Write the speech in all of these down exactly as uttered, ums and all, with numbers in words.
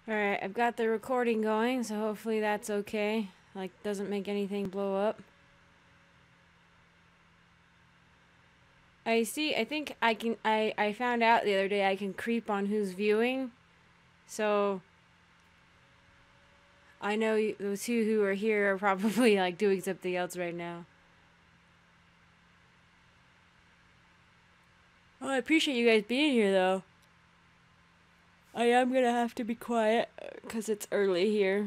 Alright, I've got the recording going, so hopefully that's okay. Like, doesn't make anything blow up. I see, I think I can, I, I found out the other day I can creep on who's viewing. So, I know you, those two who are here are probably, like, doing something else right now. Oh, I appreciate you guys being here, though. I am gonna have to be quiet, because it's early here.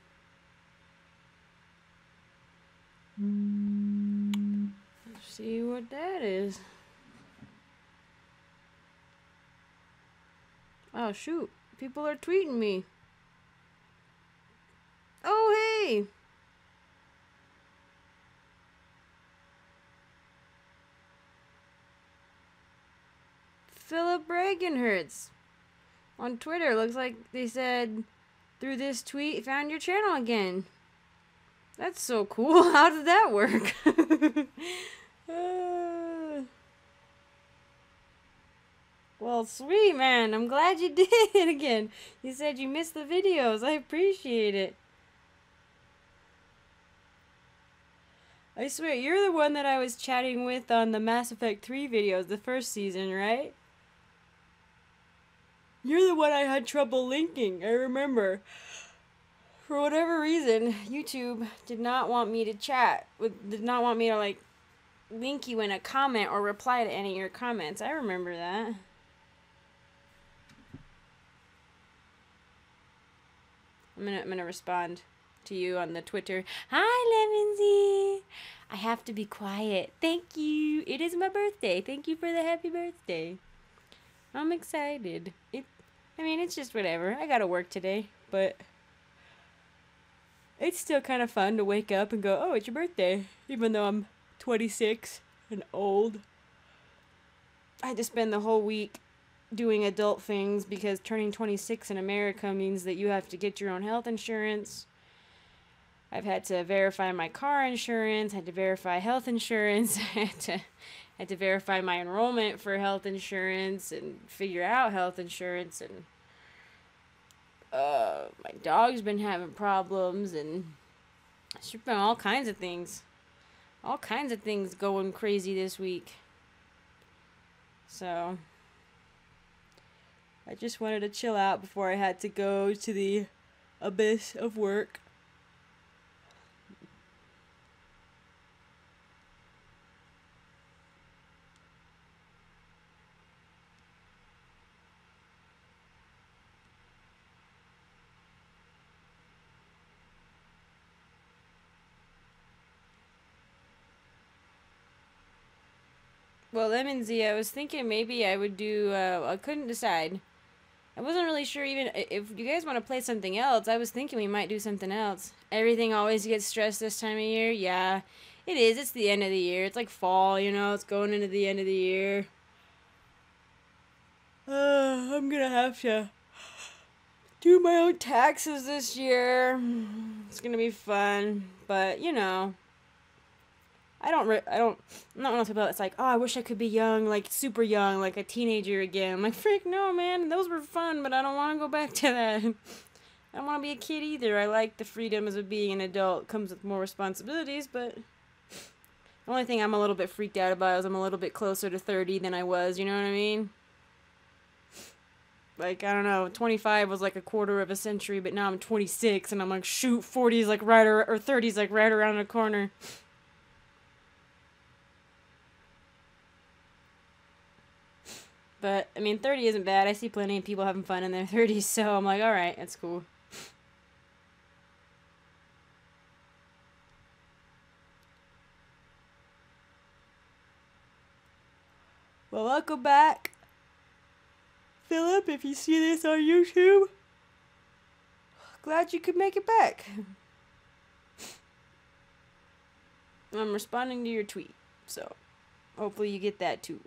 Let's see what that is. Oh, shoot. People are tweeting me. Oh, hey! Philip Reaganhertz on Twitter. Looks like they said, through this tweet, found your channel again. That's so cool. How did that work? uh, well, sweet, man. I'm glad you did it again. You said you missed the videos. I appreciate it. I swear, you're the one that I was chatting with on the Mass Effect three videos, the first season, right? You're the one I had trouble linking, I remember. For whatever reason, YouTube did not want me to chat, with, did not want me to, like, link you in a comment or reply to any of your comments. I remember that. I'm gonna, I'm gonna respond to you on the Twitter. Hi, Lemonsy! I have to be quiet. Thank you. It is my birthday. Thank you for the happy birthday. I'm excited. It, I mean, it's just whatever. I gotta work today, but it's still kind of fun to wake up and go, oh, it's your birthday. Even though I'm twenty-six and old. I had to spend the whole week doing adult things because turning twenty-six in America means that you have to get your own health insurance. I've had to verify my car insurance, had to verify health insurance, had to had to verify my enrollment for health insurance and figure out health insurance, and uh, my dog's been having problems, and it's been all kinds of things. All kinds of things going crazy this week. So, I just wanted to chill out before I had to go to the abyss of work. Well, Lemonsy, I was thinking maybe I would do, uh, I couldn't decide. I wasn't really sure even, if you guys want to play something else, I was thinking we might do something else. Everything always gets stressed this time of year. Yeah, it is. It's the end of the year. It's like fall, you know, it's going into the end of the year. Uh, I'm gonna have to do my own taxes this year. It's gonna be fun, but, you know. I don't, re I don't, I'm not one of those people that's like, oh, I wish I could be young, like, super young, like a teenager again. I'm like, frick, no, man, those were fun, but I don't want to go back to that. I don't want to be a kid either. I like the freedoms of being an adult. It comes with more responsibilities, but the only thing I'm a little bit freaked out about is I'm a little bit closer to thirty than I was, you know what I mean? Like, I don't know, twenty-five was like a quarter of a century, but now I'm twenty-six, and I'm like, shoot, forty's like right, or, or thirty's like right around the corner. But, I mean, thirty isn't bad. I see plenty of people having fun in their thirties, so I'm like, alright, that's cool. Well, welcome back, Philip, if you see this on YouTube. Glad you could make it back. I'm responding to your tweet, so hopefully you get that too.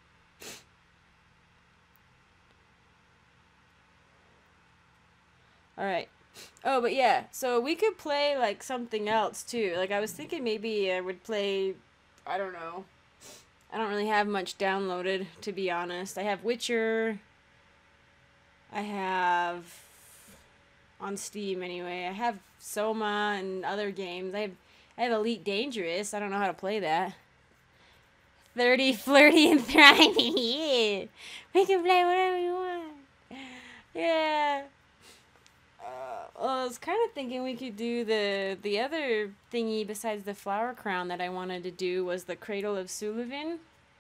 Alright. Oh, but yeah, so we could play, like, something else, too. Like, I was thinking maybe I would play, I don't know. I don't really have much downloaded, to be honest. I have Witcher. I have on Steam anyway. I have Soma and other games. I have I have Elite Dangerous. I don't know how to play that. thirty, flirty, and thriving. Yeah. We can play whatever you want. Yeah. Uh, well, I was kind of thinking we could do the the other thingy besides the flower crown that I wanted to do was the Cradle of Sulevin.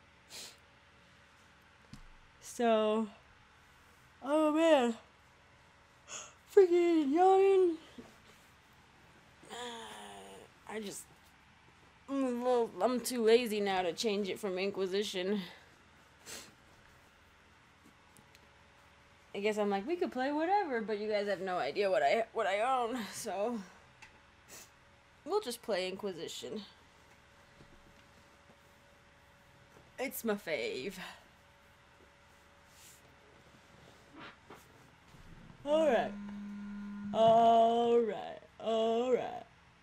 So, oh man, freaking yawning. Uh, I just, I'm a little, I'm too lazy now to change it from Inquisition. I guess I'm like, we could play whatever, but you guys have no idea what I what I own, so we'll just play Inquisition. It's my fave. Alright. Alright. Alright.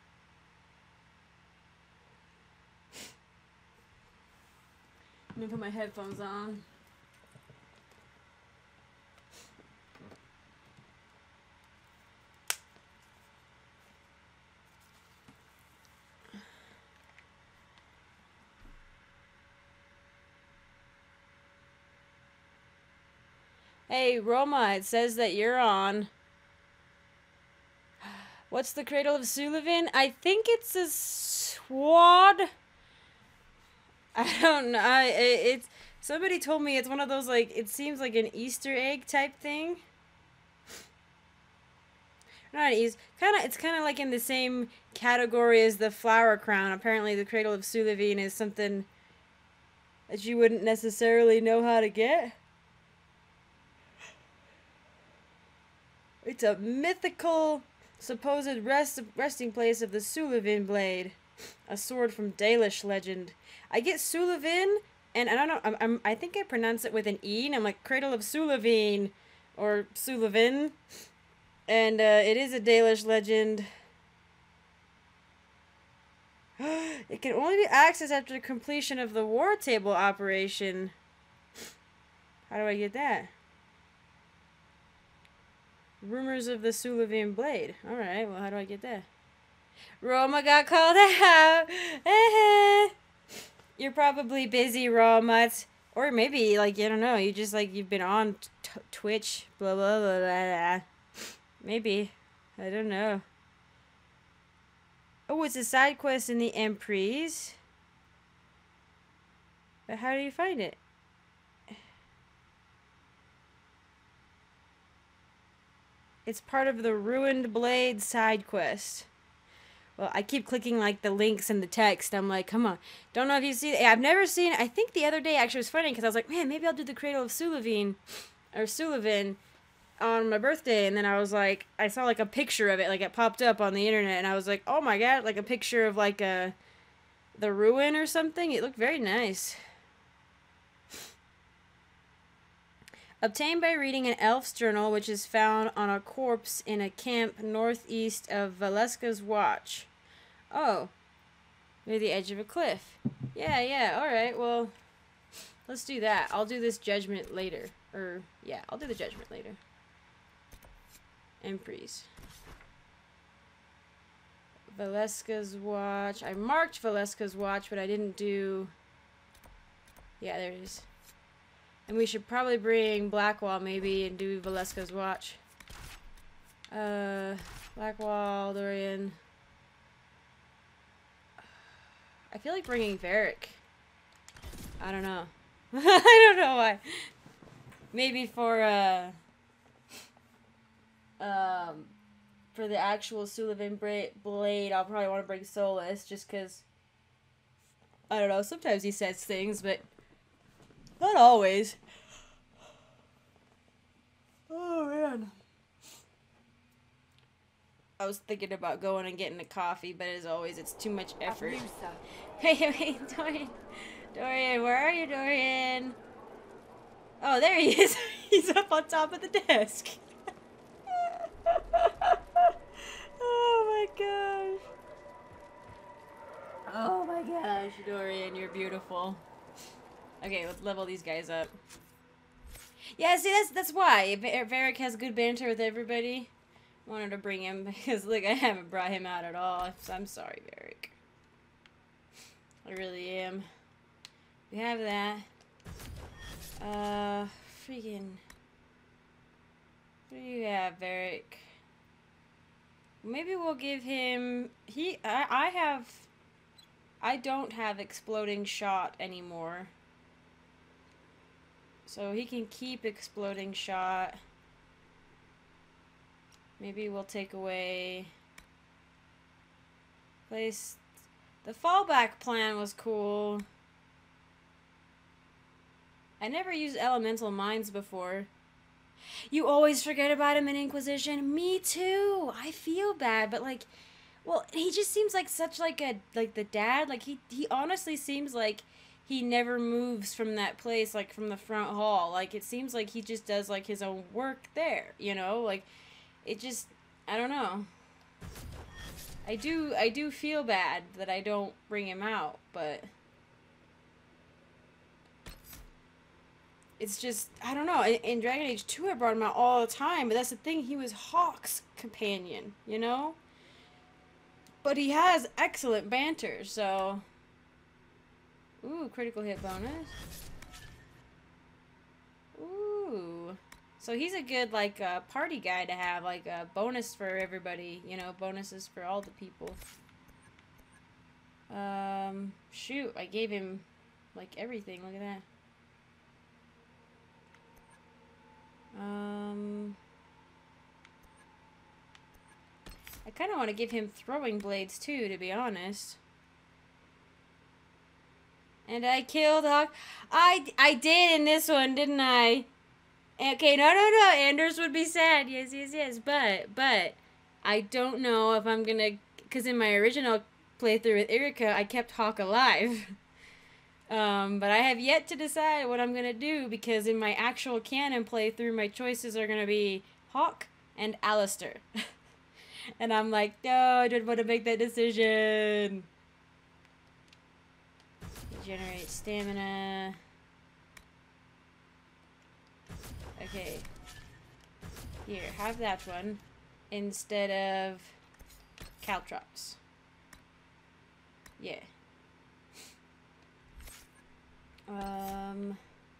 Let me put my headphones on. Hey, Roma, it says that you're on. What's the Cradle of Sulevin? I think it's a swad. I don't know. I, it, it's somebody told me it's one of those, like, it seems like an Easter egg type thing. Not an Easter, kind of. It's kind of like in the same category as the flower crown. Apparently, the Cradle of Sulevin is something that you wouldn't necessarily know how to get. It's a mythical, supposed rest resting place of the Sulevin blade, a sword from Dalish legend. I get Sulevin, and I don't know. I'm, I'm I think I pronounce it with an e, and I'm like Cradle of Sulevin, or Sulevin, and uh, it is a Dalish legend. It can only be accessed after the completion of the war table operation. How do I get that? Rumors of the Sulevin blade. Alright, well, how do I get that? Roma got called out. You're probably busy, Roma. Or maybe, like, I don't know, you just, like, you've been on t Twitch, blah, blah, blah, blah, blah. Maybe. I don't know. Oh, it's a side quest in the Emprise. But how do you find it? It's part of the Ruined Blade side quest. Well, I keep clicking, like, the links in the text. I'm like, come on. Don't know if you see it. I've never seen it. I think the other day, actually, was funny, because I was like, man, maybe I'll do the Cradle of Sulevin, or Sulevin, on my birthday. And then I was like, I saw, like, a picture of it. Like, it popped up on the internet, and I was like, oh, my God. Like, a picture of, like, a, the ruin or something. It looked very nice. Obtained by reading an elf's journal, which is found on a corpse in a camp northeast of Valeska's Watch. Oh. Near the edge of a cliff. Yeah, yeah, alright, well, let's do that. I'll do this judgment later. Or, yeah, I'll do the judgment later. Emprise. Valeska's Watch. I marked Valeska's Watch, but I didn't do... Yeah, there it is. And we should probably bring Blackwall maybe and do Valeska's Watch. Uh, Blackwall, Dorian. I feel like bringing Varric. I don't know. I don't know why. Maybe for, uh, um, for the actual Sulevin blade, I'll probably want to bring Solus just because, I don't know, sometimes he says things, but not always. Oh, man. I was thinking about going and getting a coffee, but as always, it's too much effort. Hey, hey, Dorian. Dorian, where are you, Dorian? Oh, there he is. He's up on top of the desk. Oh, my gosh. Oh, my gosh, Dorian, you're beautiful. Okay, let's level these guys up. Yeah, see, that's that's why. Varric has good banter with everybody. Wanted to bring him because, like, I haven't brought him out at all. I'm sorry, Varric. I really am. We have that. Uh, freaking. What do you have, Varric? Maybe we'll give him. He. I. I have. I don't have exploding shot anymore. So he can keep exploding shot. Maybe we'll take away. Place. The fallback plan was cool. I never used elemental mines before. You always forget about him in Inquisition? Me too. I feel bad, but like, well, he just seems like such like a, like the dad. Like he, he honestly seems like he never moves from that place, like from the front hall. Like it seems like he just does like his own work there, you know? Like it just, I don't know. I do, I do feel bad that I don't bring him out, but it's just, I don't know. In, in Dragon Age two, I brought him out all the time, but that's the thing. He was Hawke's companion, you know? But he has excellent banter, so. Ooh, critical hit bonus. Ooh. So he's a good, like, uh, party guy to have, like, a bonus for everybody, you know, bonuses for all the people. Um, shoot, I gave him, like, everything. Look at that. Um, I kind of want to give him throwing blades, too, to be honest. And I killed Hawk. I, I did in this one, didn't I? Okay, no, no, no. Anders would be sad. Yes, yes, yes. But, but, I don't know if I'm gonna... Because in my original playthrough with Erika, I kept Hawk alive. um, but I have yet to decide what I'm gonna do, because in my actual canon playthrough, my choices are gonna be Hawk and Alistair. And I'm like, no, I don't want to make that decision. Generate stamina. Okay. Here, have that one instead of caltrops. Yeah. Um.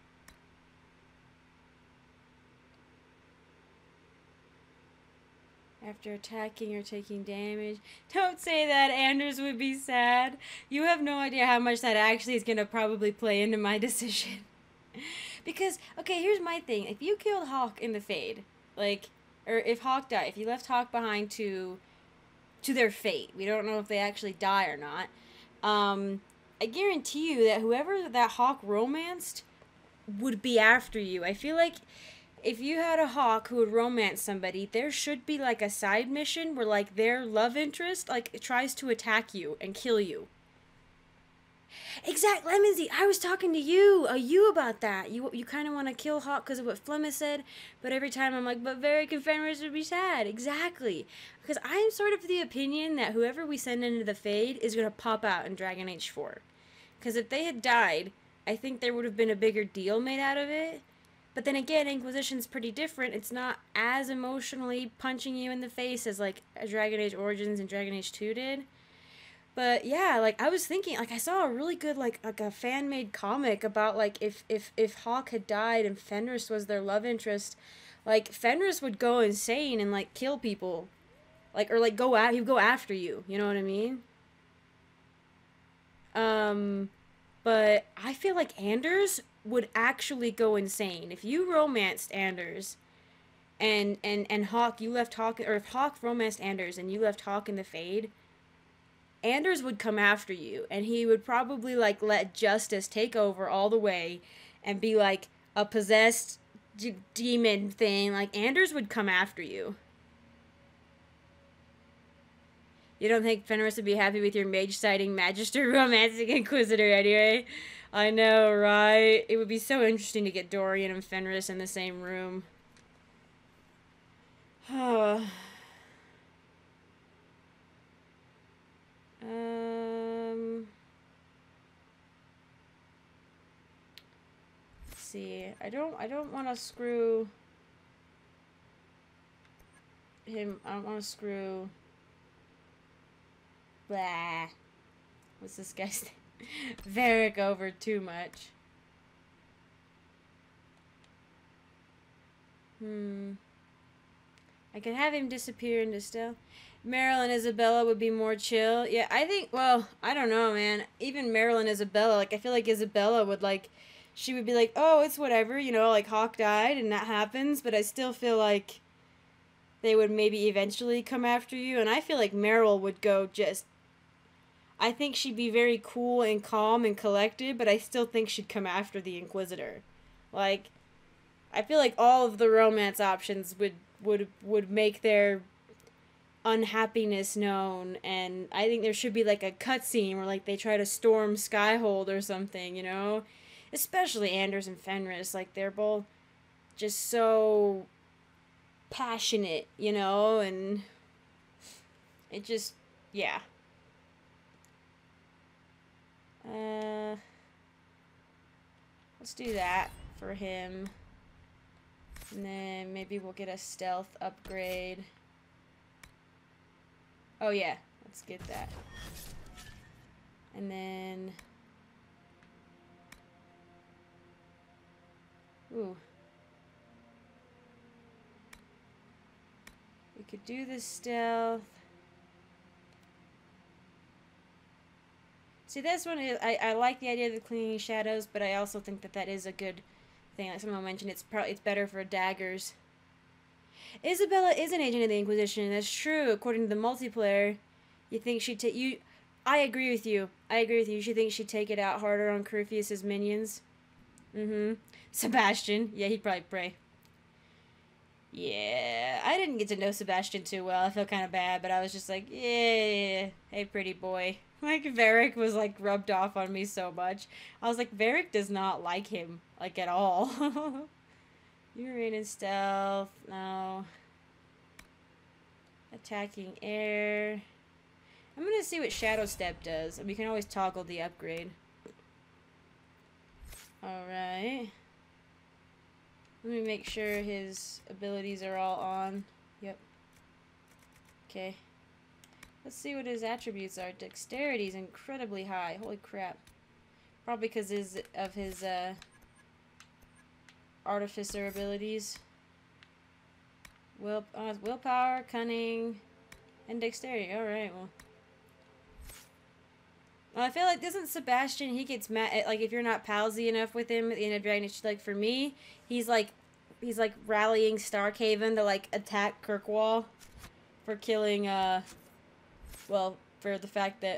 After attacking or taking damage. Don't say that. Anders would be sad. You have no idea how much that actually is going to probably play into my decision. Because, okay, here's my thing. If you killed Hawk in the Fade, like, or if Hawk died, if you left Hawk behind to to their fate, we don't know if they actually die or not, um, I guarantee you that whoever that Hawk romanced would be after you. I feel like if you had a Hawk who would romance somebody, there should be, like, a side mission where, like, their love interest, like, tries to attack you and kill you. Exact, Lemonsy, I was talking to you, uh, you about that. You you kind of want to kill Hawk because of what Flemma said, but every time I'm like, but Varric and Fenris would be sad. Exactly. Because I'm sort of the opinion that whoever we send into the Fade is going to pop out in Dragon Age four. Because if they had died, I think there would have been a bigger deal made out of it. But then again, Inquisition's pretty different. It's not as emotionally punching you in the face as, like, Dragon Age Origins and Dragon Age two did. But yeah, like, I was thinking, like, I saw a really good, like, like a fan-made comic about, like, if, if, if Hawk had died and Fenris was their love interest, like, Fenris would go insane and, like, kill people. Like, or, like, go out, he'd go after you, you know what I mean? Um, but I feel like Anders would actually go insane. If you romanced Anders and, and, and Hawk, you left Hawk, or if Hawk romanced Anders and you left Hawk in the Fade, Anders would come after you, and he would probably, like, let justice take over all the way and be, like, a possessed d demon thing. Like, Anders would come after you. You don't think Fenris would be happy with your mage-siding Magister romancing Inquisitor anyway? I know, right? It would be so interesting to get Dorian and Fenris in the same room. Oh. Um, let's see. I don't. I don't want to screw. him. I don't want to screw. Blah. What's this guy's name? Varric over too much. Hmm. I could have him disappear into stealth. Meryl and Isabella would be more chill. Yeah, I think, well, I don't know, man. Even Meryl and Isabella, like, I feel like Isabella would, like, she would be like, oh, it's whatever, you know, like, Hawk died and that happens, but I still feel like they would maybe eventually come after you, and I feel like Meryl would go just, I think she'd be very cool and calm and collected, but I still think she'd come after the Inquisitor. Like, I feel like all of the romance options would, would, would make their unhappiness known, and I think there should be like a cutscene where like they try to storm Skyhold or something, you know, especially Anders and Fenris, like they're both just so passionate, you know, and it just, yeah. Uh, let's do that for him, and then maybe we'll get a stealth upgrade. Oh yeah, let's get that. And then, ooh, we could do this stealth. See, this one is, I, I like the idea of the cleaning shadows, but I also think that that is a good thing. Like someone mentioned, it's probably it's better for daggers. Isabella is an agent of the Inquisition. That's true. According to the multiplayer, you think she'd take you. I agree with you. I agree with you. You think she'd take it out harder on Curfius's minions. Mm-hmm. Sebastian. Yeah, he'd probably pray. Yeah, I didn't get to know Sebastian too well. I feel kind of bad, but I was just like, yeah, hey, pretty boy. Like, Varric was, like, rubbed off on me so much. I was like, Varric does not like him, like, at all. You remain in stealth. No. Attacking air. I'm gonna see what Shadow Step does. And we can always toggle the upgrade. Alright. Let me make sure his abilities are all on. Yep. Okay. Let's see what his attributes are. Dexterity is incredibly high. Holy crap. Probably because of his, uh... Artificer abilities. Will, uh, willpower, cunning, and dexterity. Alright, well. Well, I feel like, doesn't Sebastian, he gets mad at, like, if you're not palsy enough with him at the end of Dragon Age, like, for me, he's, like, he's, like, rallying Starkhaven to, like, attack Kirkwall for killing, uh, well, for the fact that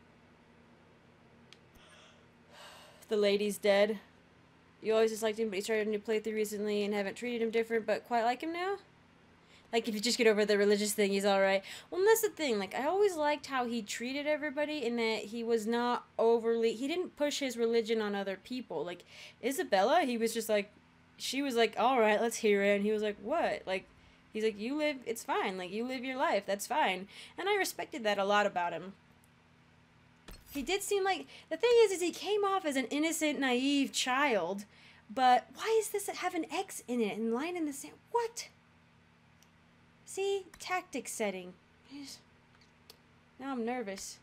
the lady's dead. You always disliked him, but he started a new playthrough recently and haven't treated him different, but quite like him now? Like, if you just get over the religious thing, he's alright. Well, and that's the thing. Like, I always liked how he treated everybody in that he was not overly... He didn't push his religion on other people. Like, Isabella, he was just like... She was like, alright, let's hear it. And he was like, what? Like, he's like, you live... It's fine. Like, you live your life. That's fine. And I respected that a lot about him. He did seem like... The thing is, is he came off as an innocent, naive child. But why is this have an X in it and line in the sand? What? See? Tactics setting. Now I'm nervous.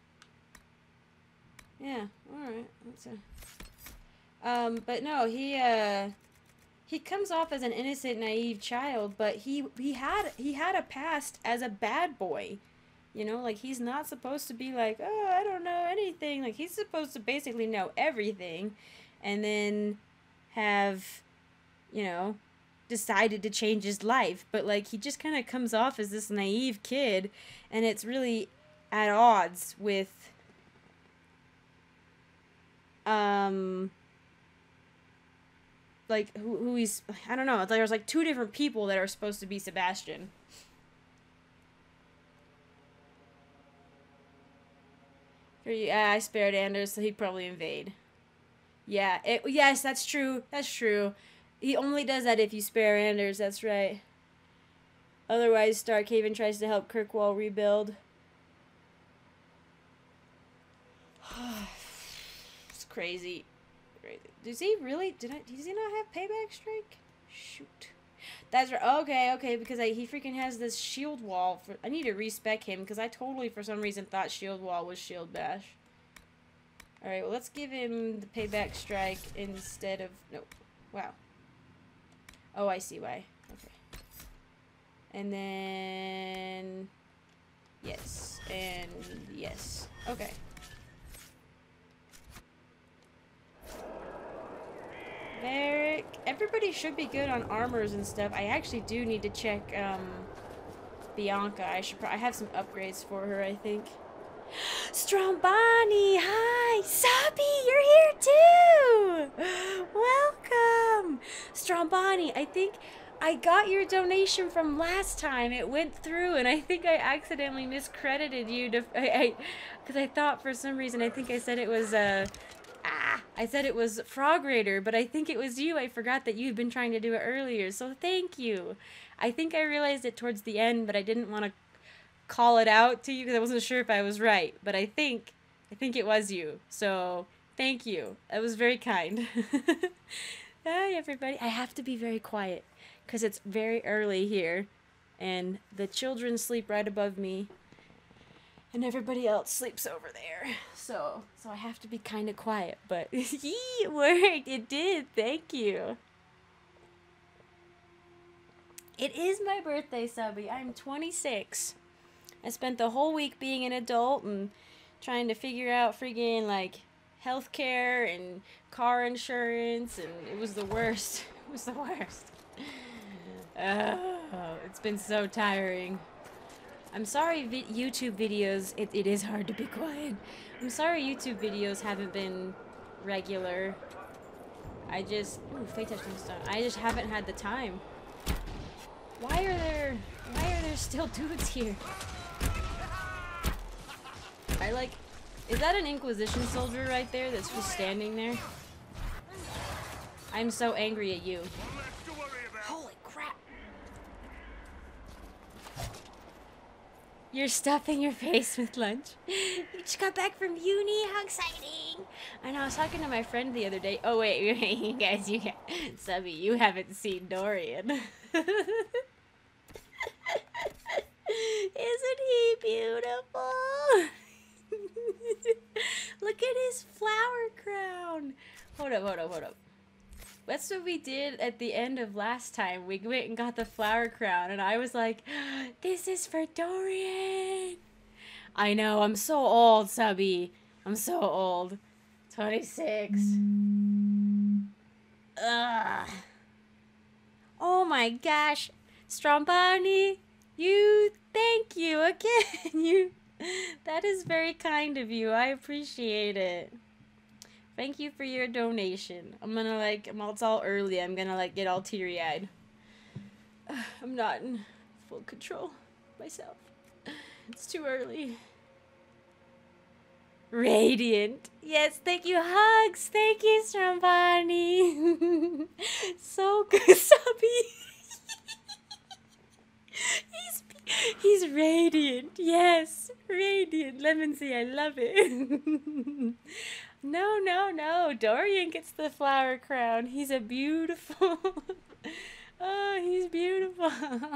Yeah, alright. That's a... Um, but no, he, uh... He comes off as an innocent, naive child, but he, he had he had a past as a bad boy. You know, like, he's not supposed to be like, oh, I don't know anything. Like, he's supposed to basically know everything. And then have, you know, decided to change his life. But, like, he just kind of comes off as this naive kid. And it's really at odds with, um... like, who, who he's... I don't know. It's like there's, like, two different people that are supposed to be Sebastian. Yeah, I spared Anders, so he'd probably invade. Yeah, it, yes, that's true. That's true. He only does that if you spare Anders, that's right. Otherwise, Starkhaven tries to help Kirkwall rebuild. It's crazy. Crazy. Does he really... Did I, does he not have Payback Strike? Shoot. That's right. Okay, okay, because I, he freaking has this shield wall. For, I need to respec him, because I totally, for some reason, thought shield wall was shield bash. Alright, well, let's give him the payback strike instead of... No. Wow. Oh, I see why. Okay. And then... Yes. And yes. Okay. Varric. Everybody should be good on armors and stuff. I actually do need to check um, Bianca. I should. Pro I have some upgrades for her, I think. Strombani, hi! Sabi, you're here too! Welcome! Strombani, I think I got your donation from last time. It went through, and I think I accidentally miscredited you to, I, because I, I thought for some reason, I think I said it was, uh, ah, I said it was Frog Raider, but I think it was you. I forgot that you'd been trying to do it earlier, so thank you. I think I realized it towards the end, but I didn't want to call it out to you because I wasn't sure if I was right, but I think I think it was you, so thank you. That was very kind. Hi everybody. I have to be very quiet because it's very early here and the children sleep right above me and everybody else sleeps over there, so so I have to be kind of quiet, but yee, it worked. It did. Thank you. It is my birthday, Subby. I'm twenty-six. I spent the whole week being an adult and trying to figure out friggin' like healthcare and car insurance, and it was the worst. It was the worst. Oh, it's been so tiring. I'm sorry vi YouTube videos, it, it is hard to be quiet. I'm sorry YouTube videos haven't been regular. I just, ooh, fate touchdown stone. I just haven't had the time. Why are there, why are there still dudes here? I like, is that an Inquisition soldier right there that's just standing there? I'm so angry at you. Holy crap. You're stuffing your face with lunch. You just got back from uni? How exciting! And I was talking to my friend the other day. Oh wait, wait, you guys, you guys, Subby, you haven't seen Dorian. Isn't he beautiful? Look at his flower crown. Hold up, hold up, hold up. That's what we did at the end of last time. We went and got the flower crown, and I was like, this is for Dorian. I know, I'm so old, Subby. I'm so old. twenty-six. Ugh. Oh my gosh. Strombani, you, thank you again. You, that is very kind of you. I appreciate it. Thank you for your donation. I'm gonna like, I'm all, it's all early. I'm gonna like get all teary-eyed. I'm not in full control myself. It's too early. Radiant. Yes, thank you. Hugs. Thank you, Strombani. So good, Subby. He's he's radiant. Yes, radiant. Lemon Sea, I love it. No, no, no. Dorian gets the flower crown. He's a beautiful. Oh, he's beautiful.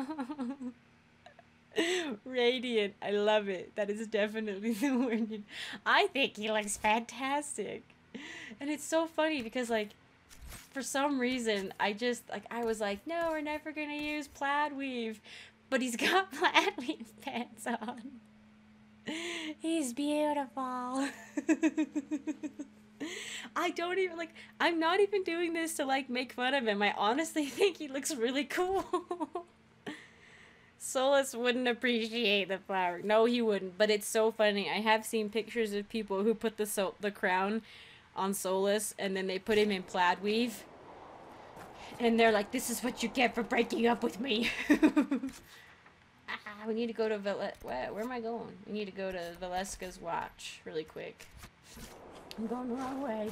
Radiant. I love it. That is definitely the word. I think he looks fantastic. And it's so funny because, like, for some reason, I just, like, I was like, no, we're never going to use plaid weave. But he's got plaid weave pants on. He's beautiful. I don't even, like, I'm not even doing this to, like, make fun of him. I honestly think he looks really cool. Solus wouldn't appreciate the flower. No, he wouldn't. But it's so funny. I have seen pictures of people who put the so the crown on Solus, and then they put him in plaid weave. And they're like, this is what you get for breaking up with me. Ah, we need to go to Val- where, where am I going? We need to go to Valeska's watch really quick. I'm going the wrong way.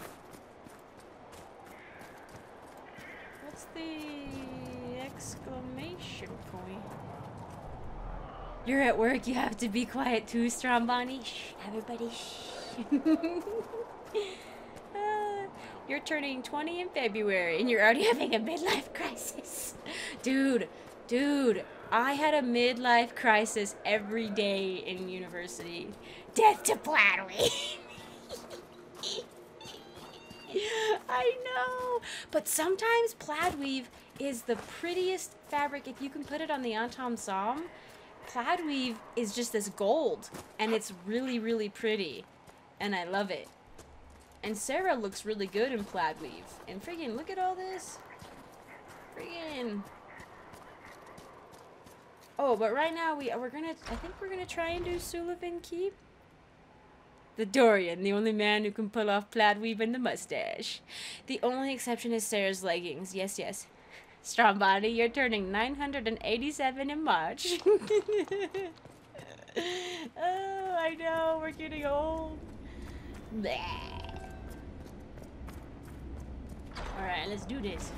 What's the exclamation point? You're at work, you have to be quiet too, Strombani. Shh, everybody, shh. uh, You're turning twenty in February and you're already having a midlife crisis. Dude, dude, I had a midlife crisis every day in university. Death to plaid weave. I know. But sometimes plaid weave is the prettiest fabric. If you can put it on the Antom Som, plaid weave is just this gold. And it's really, really pretty. And I love it. And Sarah looks really good in plaid weave. And friggin', look at all this. Friggin'. Oh, but right now we we're gonna I think we're gonna try and do Sulevin Keep. The Dorian, the only man who can pull off plaid weave and the mustache. The only exception is Sarah's leggings. Yes, yes. Strong body, you're turning nine hundred eighty-seven in March. Oh, I know, we're getting old. Bleh. Alright, let's do this.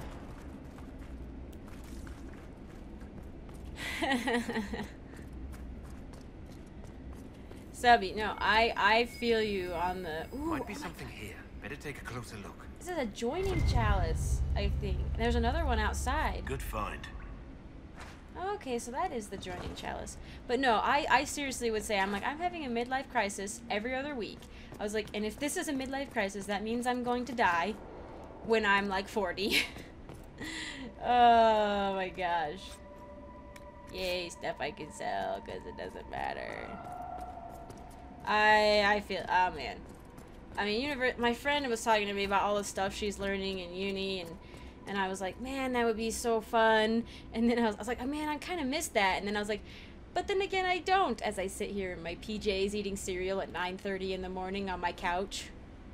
Subby, no, I I feel you on the. Ooh, Might be oh something here. Better take a closer look. This is a joining chalice, I think. There's another one outside. Good find. Okay, so that is the joining chalice. But no, I I seriously would say I'm like I'm having a midlife crisis every other week. I was like, and if this is a midlife crisis, that means I'm going to die when I'm like forty. Oh my gosh. Yay, stuff I can sell because it doesn't matter. I I feel oh man. I mean, universe. My friend was talking to me about all the stuff she's learning in uni, and and I was like, man, that would be so fun. And then I was, I was like, oh man, I kind of missed that. And then I was like, but then again, I don't. As I sit here in my P Js eating cereal at nine thirty in the morning on my couch.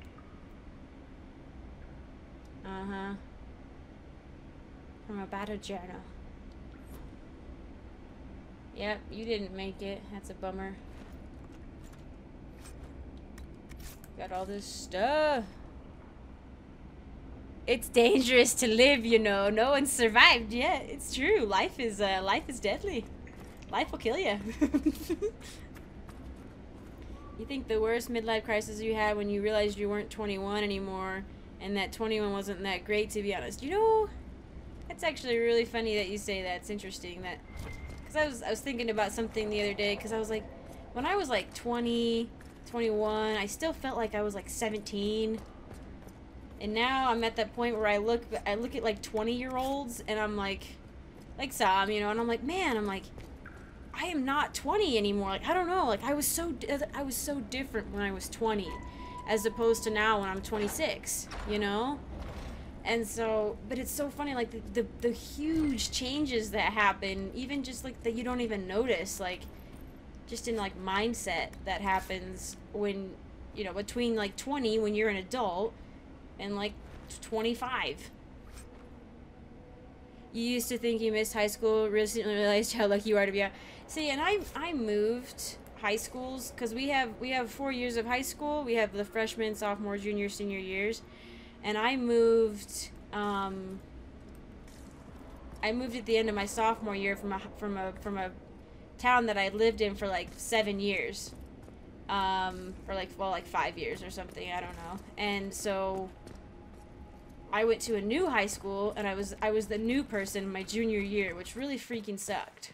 Uh huh. From a battered journal. Yep, you didn't make it. That's a bummer. Got all this stuff. It's dangerous to live, you know. No one's survived yet. It's true. Life is uh, life is deadly. Life will kill you. You think the worst midlife crisis you had when you realized you weren't twenty-one anymore, and that twenty-one wasn't that great, to be honest. You know, it's actually really funny that you say that. It's interesting that. Because I was, I was thinking about something the other day, because I was like, when I was like twenty, twenty-one, I still felt like I was like seventeen. And now I'm at that point where I look, I look at like twenty year olds and I'm like, like Sam, you know, and I'm like, man, I'm like, I am not twenty anymore. Like, I don't know, like I was so, I was so different when I was twenty as opposed to now when I'm twenty-six, you know? And so, but it's so funny, like, the, the, the huge changes that happen, even just, like, that you don't even notice, like, just in, like, mindset that happens when, you know, between, like, twenty, when you're an adult, and, like, twenty-five. You used to think you missed high school, recently realized how lucky you are to be out. See, and I, I moved high schools, because we have, we have four years of high school. We have the freshman, sophomore, junior, senior years. And I moved, um, I moved at the end of my sophomore year from a, from a, from a town that I lived in for like seven years, um, for like, well, like five years or something, I don't know. And so I went to a new high school, and I was, I was the new person my junior year, which really freaking sucked.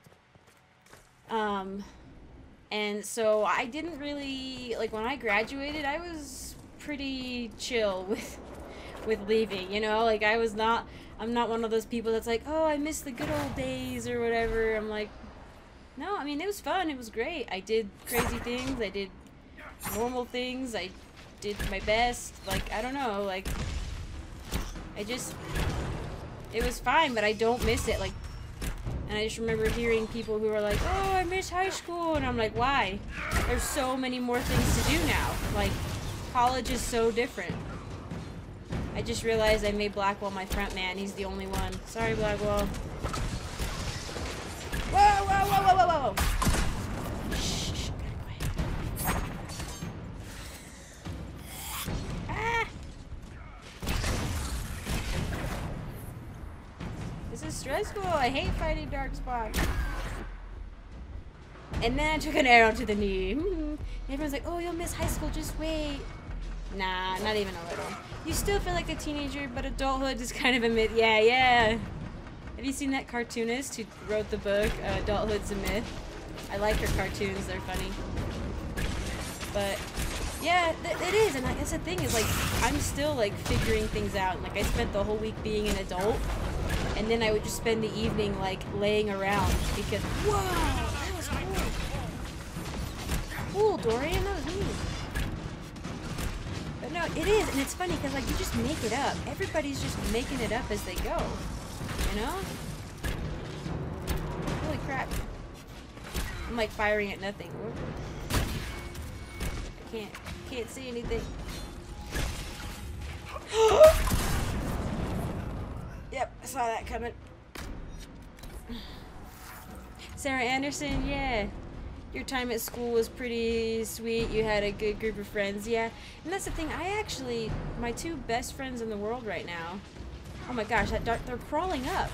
Um, and so I didn't really, like, when I graduated, I was pretty chill with with leaving, you know, like I was not I'm not one of those people that's like, oh, I miss the good old days or whatever. I'm like, no, I mean, it was fun, it was great. I did crazy things, I did normal things, I did my best, like, I don't know, like, I just, it was fine, but I don't miss it, like, and I just remember hearing people who were like, oh, I miss high school, and I'm like, why? There's so many more things to do now, like, college is so different. I just realized I made Blackwell my front man. He's the only one. Sorry, Blackwell. Whoa, whoa, whoa, whoa, whoa, whoa. Shh, shh, get away. Ah! This is stressful. I hate fighting dark spots. And then I took an arrow to the knee. Everyone's like, oh, you'll miss high school. Just wait. Nah, not even a little. You still feel like a teenager, but adulthood is kind of a myth. Yeah, yeah. Have you seen that cartoonist who wrote the book, uh, Adulthood's a Myth? I like her cartoons, they're funny. But, yeah, th it is, and that's the thing, is like, I'm still like figuring things out. And, like, I spent the whole week being an adult, and then I would just spend the evening like laying around because, whoa, that was cool. Cool, Dorian, that was neat. But no, it is, and it's funny because like you just make it up. Everybody's just making it up as they go, you know? Holy crap. I'm like firing at nothing. I can't, can't see anything. Yep, I saw that coming. Sarah Anderson, yeah. Your time at school was pretty sweet. You had a good group of friends, yeah. And that's the thing, I actually, my two best friends in the world right now, oh my gosh, that, they're crawling up.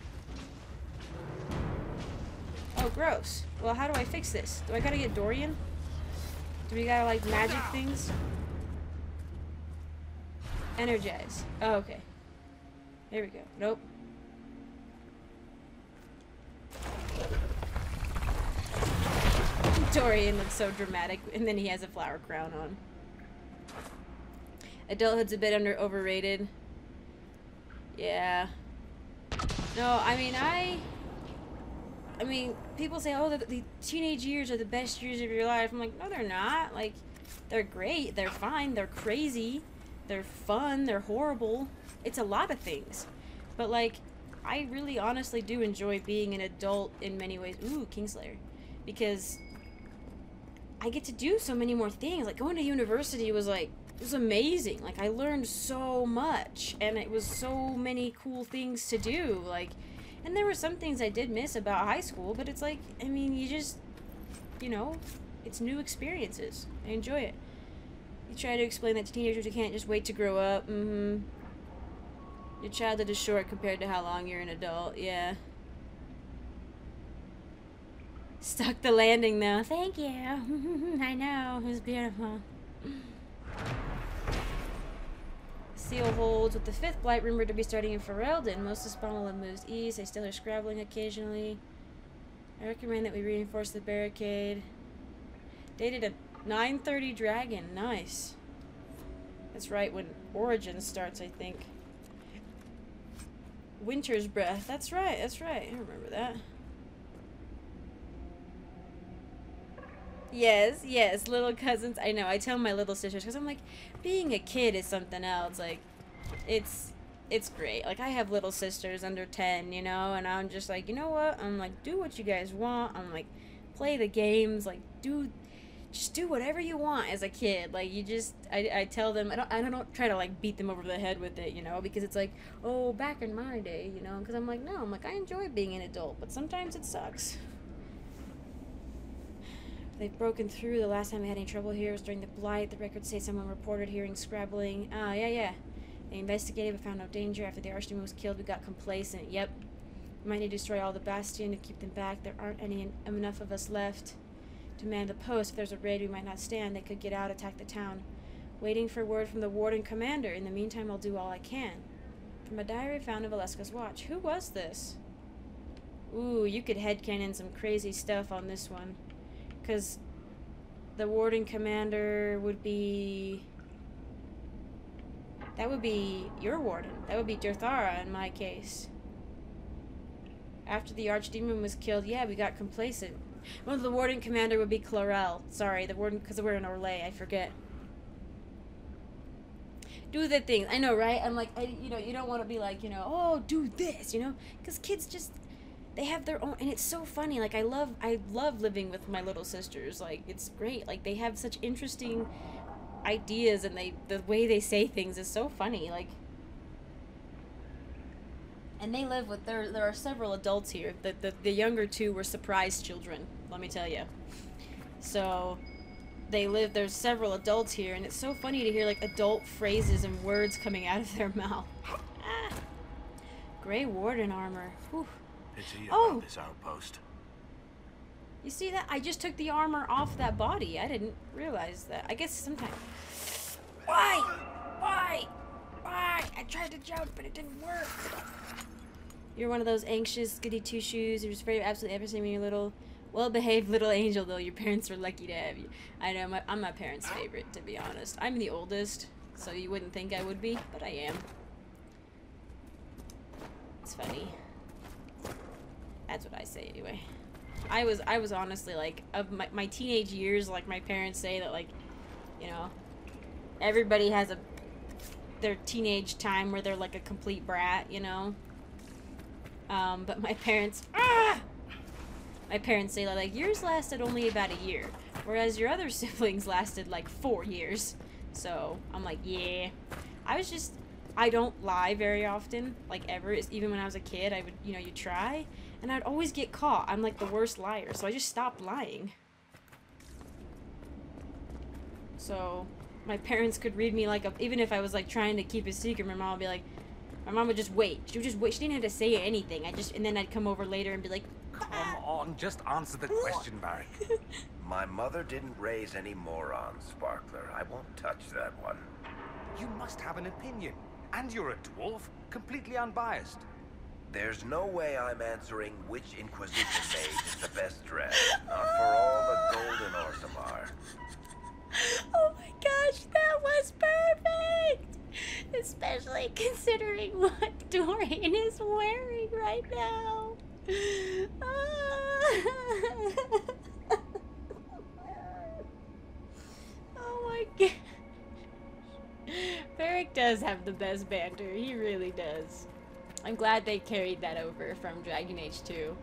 Oh, gross. Well, how do I fix this? Do I gotta get Dorian? Do we gotta, like, magic things? Energize. Oh, okay. There we go. Nope. Dorian looks so dramatic, and then he has a flower crown on. Adulthood's a bit under overrated. Yeah. No, I mean, I... I mean, people say, oh, the, the teenage years are the best years of your life. I'm like, no, they're not. Like, they're great. They're fine. They're crazy. They're fun. They're horrible. It's a lot of things. But, like, I really honestly do enjoy being an adult in many ways. Ooh, Kingslayer. Because I get to do so many more things. Like, going to university was, like, it was amazing. Like, I learned so much. And it was so many cool things to do. Like... And there were some things I did miss about high school, but it's like, I mean, you just, you know, it's new experiences. I enjoy it. You try to explain that to teenagers, you can't just wait to grow up. Mm-hmm. Your childhood is short compared to how long you're an adult. Yeah. Stuck the landing, though. Thank you. I know. It was beautiful. Seal holds with the fifth blight rumored to be starting in Ferelden. Most of Spawnwell have moved east. They still are scrabbling occasionally. I recommend that we reinforce the barricade. Dated a nine thirty dragon. Nice. That's right when Origin starts, I think. Winter's Breath. That's right. That's right. I remember that. Yes, yes, little cousins. I know, I tell my little sisters, because I'm like, being a kid is something else. Like, it's, it's great. Like, I have little sisters under ten, you know, and I'm just like, you know what? I'm like, do what you guys want. I'm like, play the games. Like, do, just do whatever you want as a kid. Like, you just, I, I tell them, I don't, I don't try to, like, beat them over the head with it, you know, because it's like, oh, back in my day, you know, because I'm like, no, I'm like, I enjoy being an adult, but sometimes it sucks. They've broken through. The last time they had any trouble here was during the Blight. The records say someone reported hearing scrabbling. Ah, yeah, yeah. They investigated but found no danger. After the Archdemon was killed, we got complacent. Yep. We might need to destroy all the Bastion to keep them back. There aren't any enough of us left to man the post. If there's a raid we might not stand, they could get out, attack the town. Waiting for word from the Warden Commander. In the meantime, I'll do all I can. From a diary found in Valeska's watch. Who was this? Ooh, you could headcanon some crazy stuff on this one. Because the Warden Commander would be... That would be your Warden. That would be Dirthara in my case. After the Archdemon was killed, yeah, we got complacent. Well, the Warden Commander would be Clarel. Sorry, the Warden, because we're in Orlais, I forget. Do the things. I know, right? I'm like, I, you know, you don't want to be like, you know, oh, do this, you know? Because kids just... They have their own, and it's so funny. Like, I love, I love living with my little sisters. Like, it's great. Like, they have such interesting ideas, and they, the way they say things is so funny. Like, and they live with, there, there are several adults here. The, the, the younger two were surprise children, let me tell you. So, they live, there's several adults here, and it's so funny to hear, like, adult phrases and words coming out of their mouth. Ah. Grey Warden armor. Whew. Oh, this outpost. You see that? I just took the armor off that body. I didn't realize that. I guess sometimes. Why? Why? Why? I tried to jump, but it didn't work. You're one of those anxious, goody two-shoes who's afraid of absolutely everything when you're little. Well-behaved little angel, though. Your parents were lucky to have you. I know, my, I'm my parents' favorite, to be honest. I'm the oldest, so you wouldn't think I would be, but I am. It's funny. That's what I say, anyway. I was, I was honestly, like, of my, my teenage years, like, my parents say that, like, you know, everybody has a, their teenage time where they're, like, a complete brat, you know? Um, but my parents, ah! My parents say, like, yours lasted only about a year, whereas your other siblings lasted, like, four years. So, I'm like, yeah. I was just, I don't lie very often, like, ever. It's, even when I was a kid, I would, you know, you try, and I'd always get caught. I'm, like, the worst liar, so I just stopped lying. So, my parents could read me, like, a, even if I was, like, trying to keep a secret, my mom would be like, my mom would just wait. She would just wait. She didn't have to say anything. I just, and then I'd come over later and be like, Come on, just answer the question, Barry. My mother didn't raise any morons, Sparkler. I won't touch that one. You must have an opinion. And you're a dwarf, completely unbiased. There's no way I'm answering which Inquisition mage is the best dressed. Not for all the golden Orsamar. oh my gosh, that was perfect! Especially considering what Dorian is wearing right now. Oh my god. Varric does have the best banter. He really does. I'm glad they carried that over from Dragon Age two.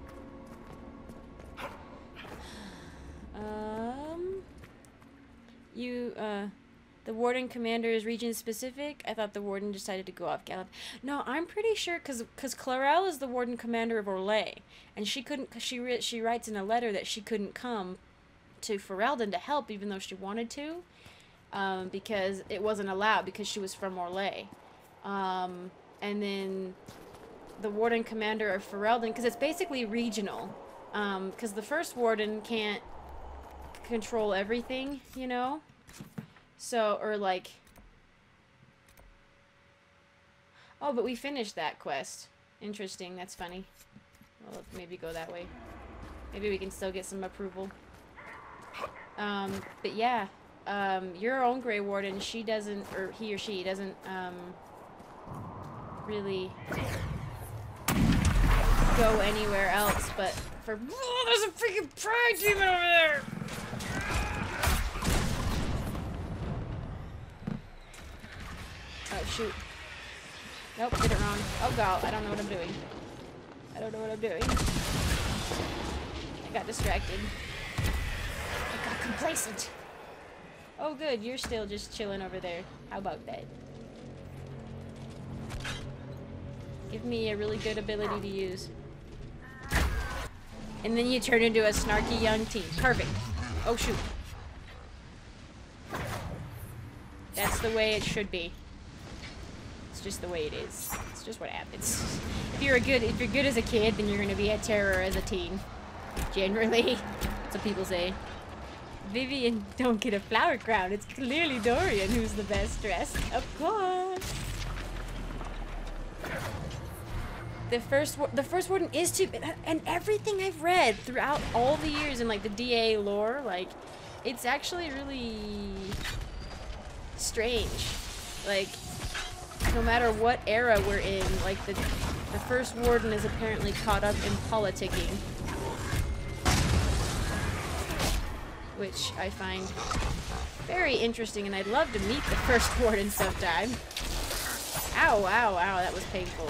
Um, you, uh, the Warden Commander is region specific? I thought the Warden decided to go off Gallop. No, I'm pretty sure, cause, cause Clarel is the Warden Commander of Orlais, and she couldn't, cause she, re she writes in a letter that she couldn't come to Ferelden to help, even though she wanted to, um, because it wasn't allowed, because she was from Orlais. Um, and then the Warden Commander of Ferelden, cause it's basically regional, um, cause the first Warden can't control everything, you know? So, or like... Oh, but we finished that quest. Interesting, that's funny. Well, maybe go that way. Maybe we can still get some approval. Um, but yeah. Um, your own Grey Warden, she doesn't, or he or she doesn't, um... really... go anywhere else, but for... Oh, there's a freaking pride demon over there! Oh, shoot. Nope, did it wrong. Oh, God, I don't know what I'm doing. I don't know what I'm doing. I got distracted. I got complacent. Oh, good, you're still just chilling over there. How about that? Give me a really good ability to use. And then you turn into a snarky young teen. Perfect. Oh, shoot. That's the way it should be. It's just the way it is. It's just what happens. If you're a good, if you're good as a kid, then you're gonna be a terror as a teen. Generally, that's what people say. Vivian don't get a flower crown. It's clearly Dorian who's the best dressed. Of course. The first, the first warden is too, and everything I've read throughout all the years in like the D A lore, like, it's actually really strange. Like, no matter what era we're in, like the the first warden is apparently caught up in politicking, which I find very interesting, and I'd love to meet the first warden sometime. Ow, ow, ow, that was painful.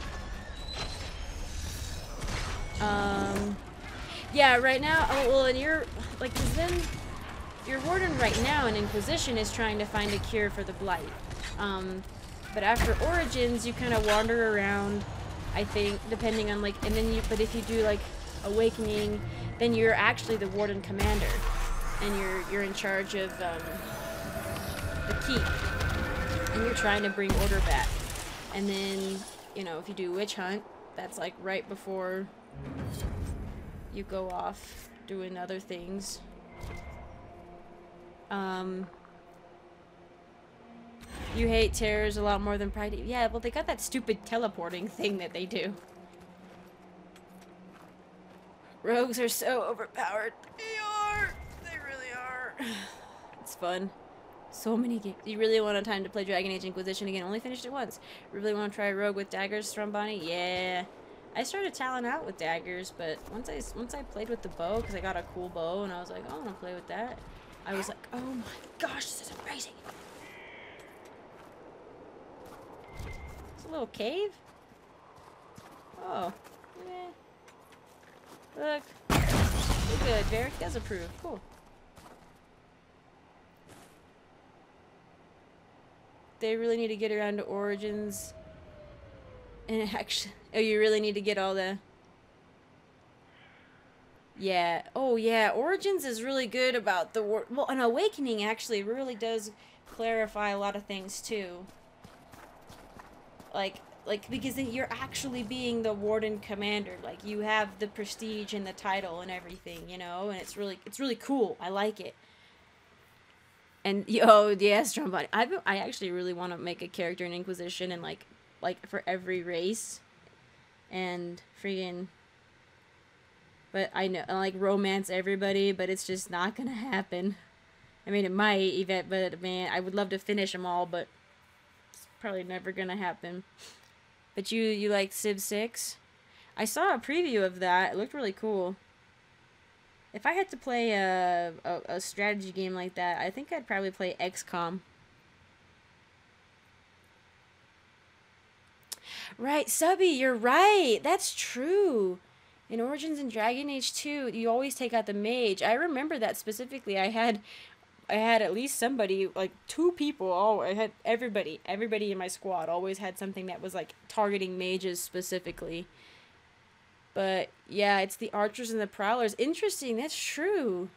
Um, yeah, right now, oh, well, and you're, like, cause then, your warden right now in Inquisition is trying to find a cure for the Blight. Um, but after Origins, you kind of wander around, I think, depending on, like, and then you, but if you do, like, Awakening, then you're actually the Warden Commander, and you're, you're in charge of, um, the Keep, and you're trying to bring order back. And then, you know, if you do Witch Hunt, that's, like, right before you go off doing other things. Um, You hate terrors a lot more than pride. Yeah, well, they got that stupid teleporting thing that they do. Rogues are so overpowered. They are. They really are. It's fun. So many games. You really want a time to play Dragon Age Inquisition again? Only finished it once. Really want to try Rogue with daggers, Strombani? Yeah. I started talent out with daggers, but once I once I played with the bow, because I got a cool bow, and I was like, oh, I want to play with that. I was like, oh my gosh, this is amazing. It's a little cave. Oh, yeah. Look. You're good. Varric does approve. Cool. They really need to get around to Origins. And actually, oh, you really need to get all the... Yeah. Oh, yeah. Origins is really good about the... War well, an Awakening actually really does clarify a lot of things, too. Like, like because then you're actually being the Warden Commander. Like, you have the prestige and the title and everything, you know? And it's really, it's really cool. I like it. And, oh, yeah, Stromboni. I I actually really want to make a character in Inquisition and, like, like, for every race. And freaking... But I know, like, romance everybody, but it's just not gonna happen. I mean, it might, even, but, man, I would love to finish them all, but it's probably never gonna happen. But you, you like Civ six? I saw a preview of that. It looked really cool. If I had to play a, a, a strategy game like that, I think I'd probably play X COM. Right, Subby, you're right. That's true. In Origins and Dragon Age two, you always take out the mage. I remember that specifically. I had I had at least somebody, like two people, oh, I had everybody, everybody in my squad always had something that was like targeting mages specifically. But yeah, it's the archers and the prowlers. Interesting, that's true.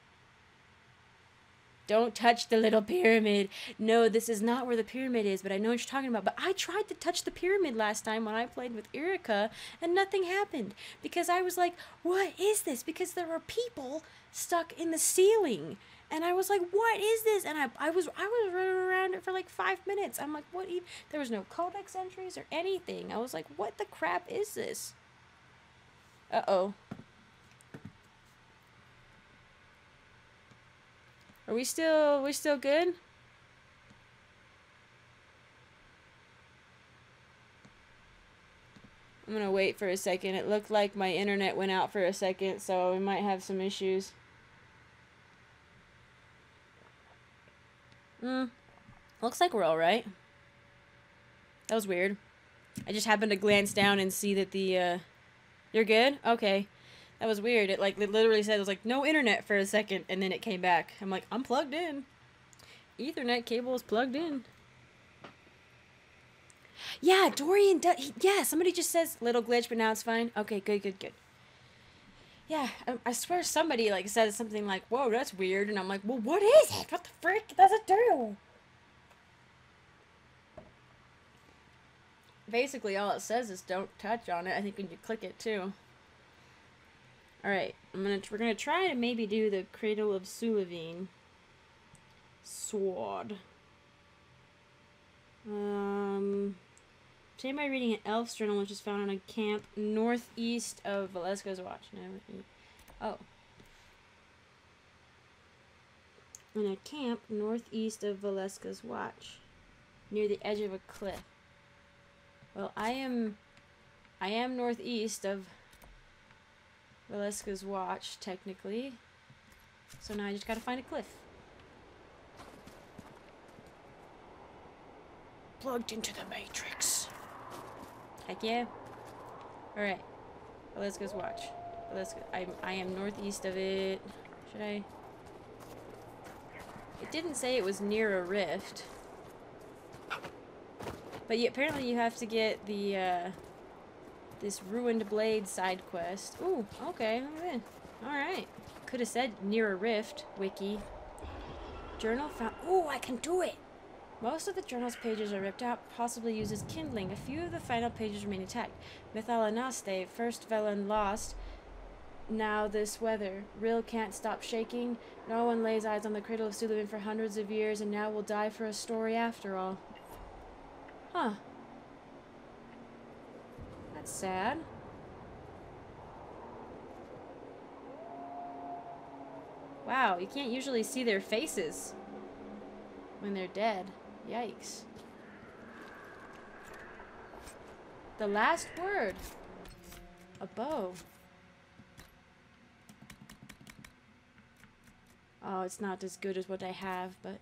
Don't touch the little pyramid. No, this is not where the pyramid is, but I know what you're talking about. But I tried to touch the pyramid last time when I played with Erica, and nothing happened. Because I was like, what is this? Because there were people stuck in the ceiling. And I was like, what is this? And I, I was I was running around it for like five minutes. I'm like, what even? There was no codex entries or anything. I was like, what the crap is this? Uh-oh. Are we still, we still good? I'm gonna wait for a second. It looked like my internet went out for a second, so we might have some issues. Hmm. Looks like we're alright. That was weird. I just happened to glance down and see that the, uh... You're good? Okay. That was weird. It like it literally said it was like no internet for a second, and then it came back. I'm like, I'm plugged in. Ethernet cable is plugged in. Yeah, Dorian. He, yeah, somebody just says little glitch, but now it's fine. Okay, good, good, good. Yeah, I, I swear somebody like said something like, "Whoa, that's weird," and I'm like, "Well, what is it? What the frick does it do?" Basically, all it says is don't touch on it. I think when you click it too. Alright, I'm gonna we're gonna try to maybe do the Cradle of Sulevin sword. Um today am I reading an elf's journal which is found on a camp northeast of Valeska's Watch. Never, oh. In a camp northeast of Valeska's Watch. Near the edge of a cliff. Well, I am I am northeast of Valeska's Watch, technically. So now I just gotta find a cliff. Plugged into the Matrix. Heck yeah. Alright. Valeska's Watch. Valeska, I, I am northeast of it. Should I? It didn't say it was near a rift. But yeah, apparently you have to get the, uh... this Ruined Blade side quest. Ooh, okay, alright. Could have said near a rift, wiki. Journal found. Ooh, I can do it! Most of the journal's pages are ripped out, possibly used as kindling. A few of the final pages remain intact. Mythalanaste, first Velen lost, now this weather. Rill can't stop shaking. No one lays eyes on the Cradle of Sulevin for hundreds of years, and now we'll die for a story after all. Huh. That's sad. Wow, you can't usually see their faces when they're dead. Yikes. The last word. A bow. Oh, it's not as good as what I have, but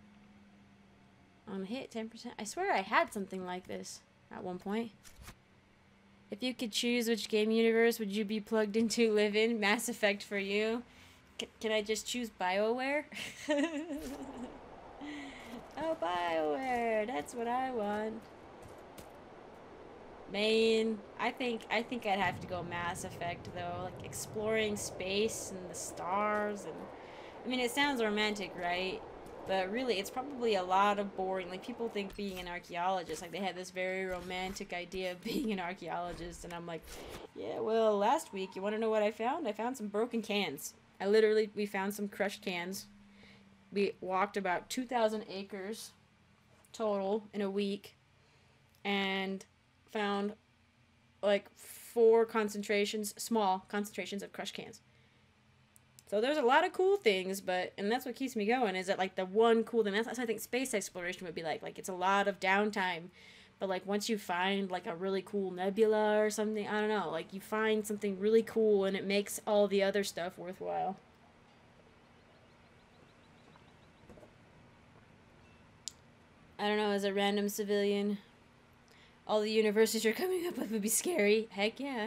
on hit, ten percent. I swear I had something like this at one point. If you could choose which game universe would you be plugged into live in, Mass Effect for you. C can I just choose BioWare? Oh, BioWare, that's what I want. Man, I think I think I'd have to go Mass Effect though, like exploring space and the stars, and I mean it sounds romantic, right? But really it's probably a lot of boring. Like people think being an archaeologist, like they had this very romantic idea of being an archaeologist, and I'm like, yeah, well, last week, you want to know what I found? I found some broken cans. I literally, we found some crushed cans. We walked about two thousand acres total in a week and found like four concentrations, small concentrations of crushed cans. So there's a lot of cool things, but, and that's what keeps me going, is that like the one cool thing, that's what I think space exploration would be like. Like it's a lot of downtime, but like once you find like a really cool nebula or something, I don't know, like you find something really cool and it makes all the other stuff worthwhile. I don't know, as a random civilian, all the universes you're coming up with would be scary. Heck yeah.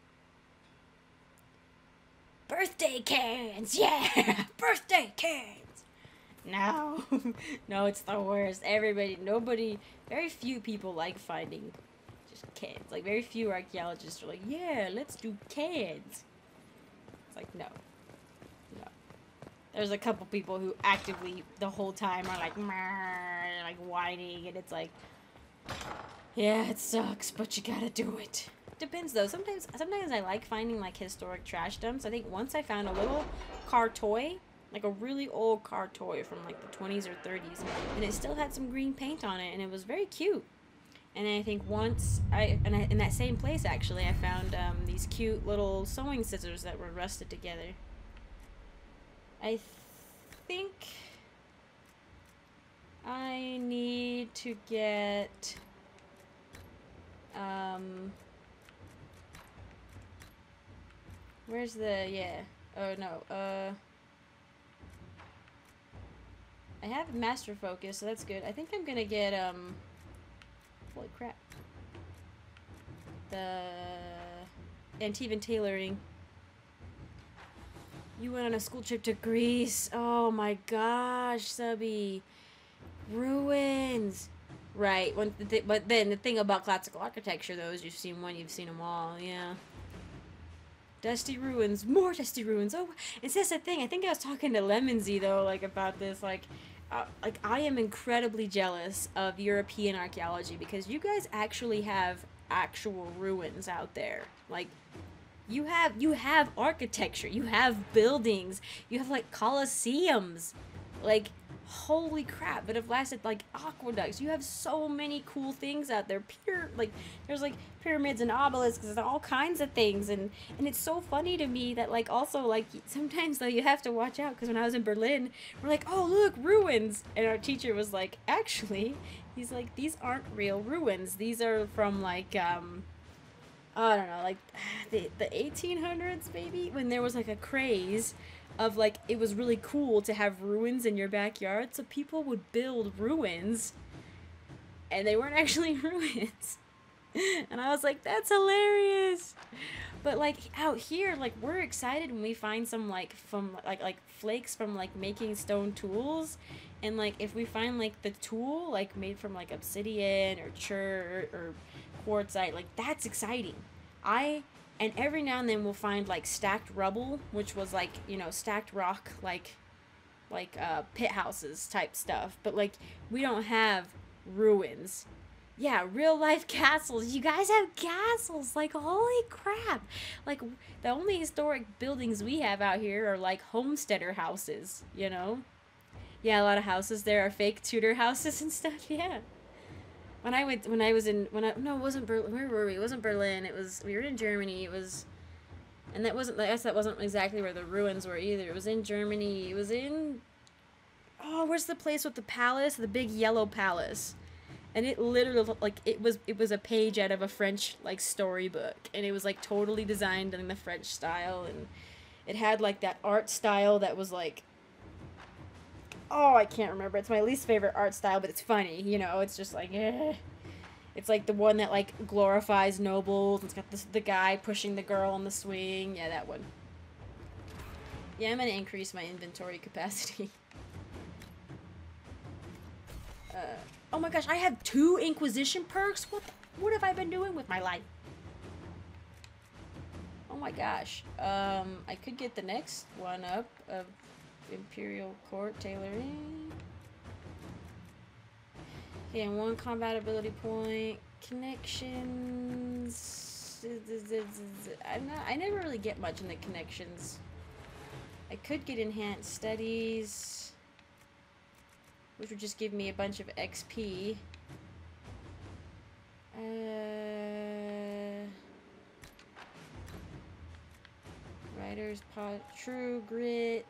Birthday cans! Yeah! Birthday cans! No. No, it's the worst. Everybody, nobody, very few people like finding just cans. Like, very few archaeologists are like, yeah, let's do cans. It's like, no. No. There's a couple people who actively, the whole time, are like, like, whining, and it's like, yeah, it sucks, but you gotta do it. Depends though. Sometimes sometimes I like finding like historic trash dumps. I think once I found a little car toy, like a really old car toy from like the twenties or thirties, and it still had some green paint on it, and it was very cute. And I think once I, and I, in that same place actually, I found um, these cute little sewing scissors that were rusted together. I th think I need to get um where's the, yeah, oh no, uh, I have master focus, so that's good. I think I'm gonna get, um, holy crap, the Antivan tailoring. You went on a school trip to Greece. Oh my gosh, Subby. Ruins. Right, when the th but then the thing about classical architecture, though, is you've seen one, you've seen them all, yeah. Dusty ruins, more dusty ruins. Oh, it's just a thing. I think I was talking to Lemonsy though, like about this. Like, uh, like I am incredibly jealous of European archaeology because you guys actually have actual ruins out there. Like, you have you have architecture, you have buildings, you have like colosseums, like. Holy crap, but have lasted like aqueducts. You have so many cool things out there. Pure, like there's like pyramids and obelisks and all kinds of things, and and it's so funny to me that like also like sometimes though you have to watch out because when I was in Berlin we're like, oh look, ruins, and our teacher was like, actually, he's like, these aren't real ruins, these are from like um I don't know, like the the eighteen hundreds maybe, when there was like a craze of like, it was really cool to have ruins in your backyard, so people would build ruins and they weren't actually ruins. And I was like, that's hilarious. But like out here, like we're excited when we find some like from like like flakes from like making stone tools, and like if we find like the tool like made from like obsidian or chert or quartzite, like that's exciting. I And every now and then we'll find like stacked rubble, which was like, you know, stacked rock, like, like uh, pit houses type stuff. But like, we don't have ruins. Yeah, real life castles. You guys have castles. Like, holy crap. Like, the only historic buildings we have out here are like homesteader houses, you know? Yeah, a lot of houses there are fake Tudor houses and stuff. Yeah. When I went, when I was in, when I, no, it wasn't Berlin. Where were we? It wasn't Berlin. It was, we were in Germany. It was, and that wasn't, I guess that wasn't exactly where the ruins were either. It was in Germany. It was in, oh, where's the place with the palace? The big yellow palace. And it literally looked like it was it was a page out of a French like storybook, and it was like totally designed in the French style, and it had like that art style that was like, oh, I can't remember. It's my least favorite art style, but it's funny, you know. It's just like, eh. It's like the one that like glorifies nobles. It's got this the guy pushing the girl on the swing. Yeah, that one. Yeah, I'm gonna increase my inventory capacity. uh. Oh my gosh, I have two Inquisition perks? What the, what have I been doing with my life? Oh my gosh. Um, I could get the next one up of Imperial Court tailoring. Okay, and one combat ability point. Connections. I'm not, I never really get much in the connections. I could get enhanced studies, which would just give me a bunch of X P. Uh, Writer's Pot, True Grit.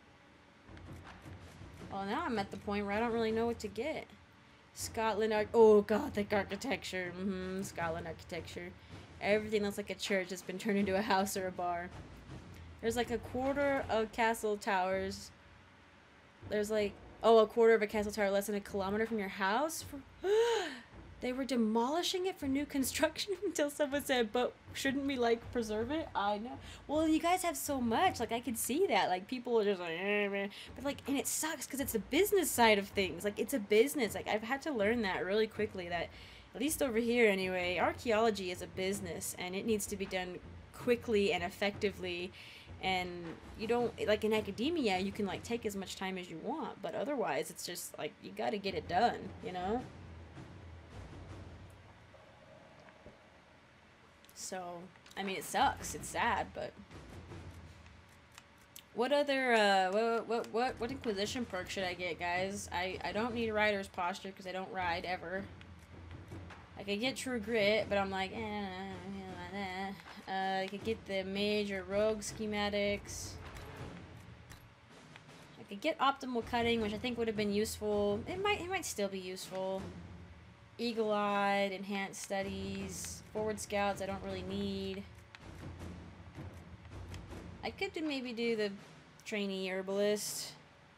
Well, now I'm at the point where I don't really know what to get. Scotland Arch. Oh, Gothic architecture. Mm-hmm. Scotland architecture. Everything looks like a church that's been turned into a house or a bar. There's like a quarter of castle towers. There's like, oh, a quarter of a castle tower less than a kilometer from your house? For they were demolishing it for new construction until someone said, but shouldn't we, like, preserve it? I know. Well, you guys have so much. Like, I could see that. Like, people are just like, eh, man. But, like, and it sucks because it's the business side of things. Like, it's a business. Like, I've had to learn that really quickly, that, at least over here anyway, archaeology is a business, and it needs to be done quickly and effectively. And you don't, like in academia, you can like take as much time as you want, but otherwise it's just like, you gotta get it done, you know? So, I mean, it sucks, it's sad, but what other, uh, what, what, what, what Inquisition perk should I get, guys? I, I don't need a rider's posture, because I don't ride, ever. I could get True Grit, but I'm like, eh, eh, eh. Uh, I could get the mage or rogue schematics. I could get optimal cutting, which I think would have been useful. It might, it might still be useful. Eagle-eyed, enhanced studies, forward scouts. I don't really need. I could do, maybe do the trainee herbalist.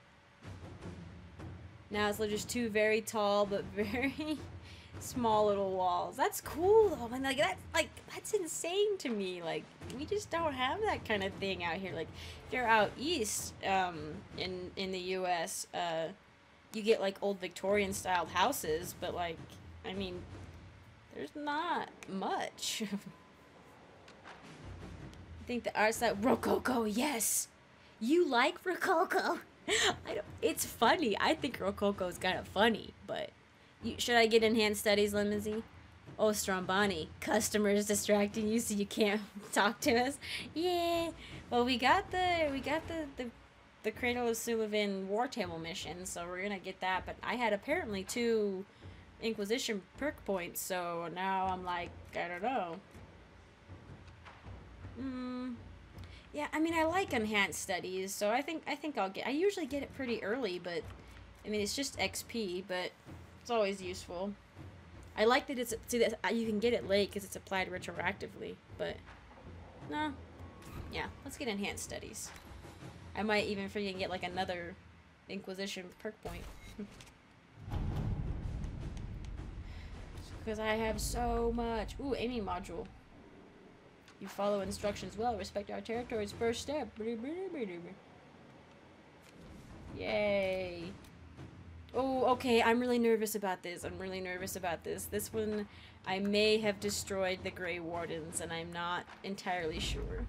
Now it's just two very tall but very small little walls. That's cool though. I mean, like that, like that's insane to me. Like we just don't have that kind of thing out here. Like if you're out east, um, in in the U S, uh, you get like old Victorian styled houses, but like, I mean, there's not much. I think the art style Rococo. Yes, you like Rococo. I don't. It's funny. I think Rococo is kind of funny, but. You, should I get enhanced studies, Limousin? Oh, Strombani. Customers distracting you so you can't talk to us. Yeah. Well, we got the we got the the, the Cradle of Sulevin war table mission, so we're gonna get that. But I had apparently two Inquisition perk points, so now I'm like, I don't know. Hmm. Yeah, I mean, I like enhanced studies, so I think I think I'll get. I usually get it pretty early, but I mean, it's just X P, but. It's always useful. I like that it's see that you can get it late because it's applied retroactively, but no, yeah. Let's get enhanced studies. I might even freaking get like another Inquisition perk point because I have so much. Ooh, aiming module. You follow instructions well. Respect our territory's first step. Yay. Oh, okay, I'm really nervous about this. I'm really nervous about this. This one, I may have destroyed the Grey Wardens, and I'm not entirely sure.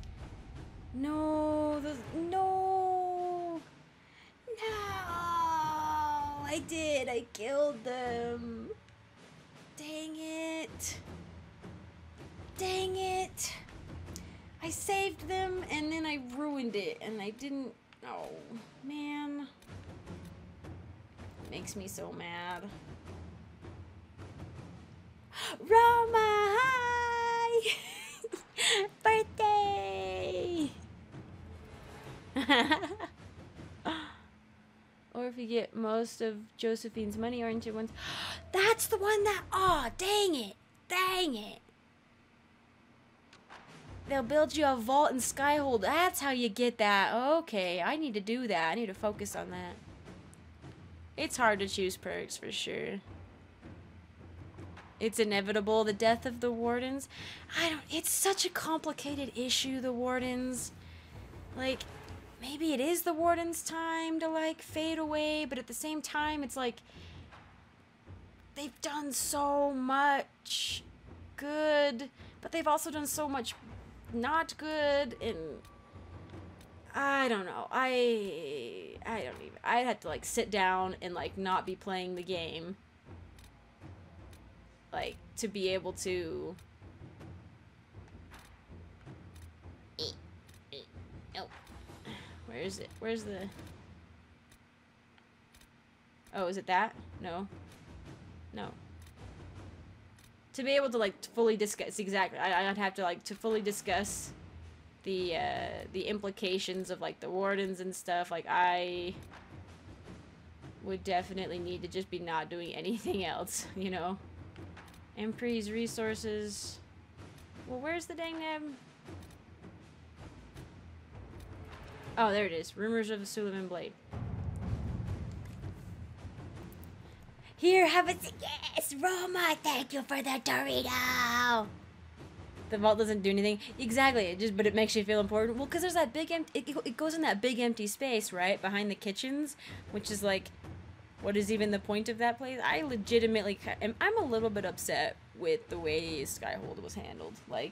No, the, no, no, I did, I killed them. Dang it. Dang it. I saved them and then I ruined it and I didn't. Oh, man. Makes me so mad. Roma, hi! Birthday! Or if you get most of Josephine's money oriented ones. That's the one that. Aw, oh, dang it. Dang it. They'll build you a vault in Skyhold. That's how you get that. Okay, I need to do that. I need to focus on that. It's hard to choose perks for sure. It's inevitable, the death of the wardens. I don't. It's such a complicated issue, the wardens. Like, maybe it is the warden's time to, like, fade away, but at the same time, it's like they've done so much good, but they've also done so much not good, and I don't know. I I don't even. I'd have to, like, sit down and, like, not be playing the game, like, to be able to. Oh, where is it? Where's the? Oh, is it that? No. No. To be able to, like, fully discuss exactly, I, I'd have to, like, to fully discuss the uh, the implications of, like, the wardens and stuff. Like, I would definitely need to just be not doing anything else, you know. Empri's resources. Well, where's the dang nab? Oh, there it is. Rumors of the Sulevin blade. Here, have a yes, Roma. Thank you for the Dorito. The vault doesn't do anything. Exactly. It just, but it makes you feel important. Well, because there's that big empty. It, it goes in that big empty space, right, behind the kitchens, which is like, what is even the point of that place? I legitimately, am, I'm a little bit upset with the way Skyhold was handled. Like,